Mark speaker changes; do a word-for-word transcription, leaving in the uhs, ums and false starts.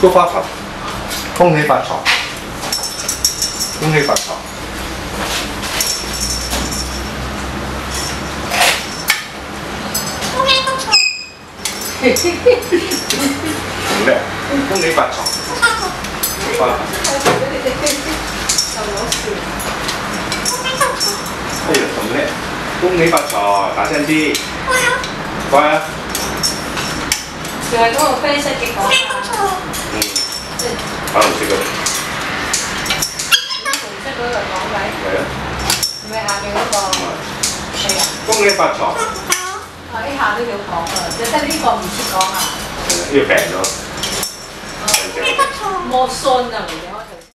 Speaker 1: 菊花茶，恭喜發財，恭喜發財。唔叻，恭喜發財。發。哎呀，咁叻！恭喜發財，大聲啲。乖啊！
Speaker 2: 就係嗰個啡色嘅講法。
Speaker 1: 嗯。可能識嗰啲。
Speaker 2: 紅色嗰個講位。
Speaker 1: 係啊。
Speaker 2: 係咪下面嗰個？係啊。
Speaker 1: 恭喜發財。
Speaker 2: 啊！呢下都要講啊，即係呢個唔識講啊。
Speaker 1: 呢個病咗。
Speaker 2: 魔酸啊！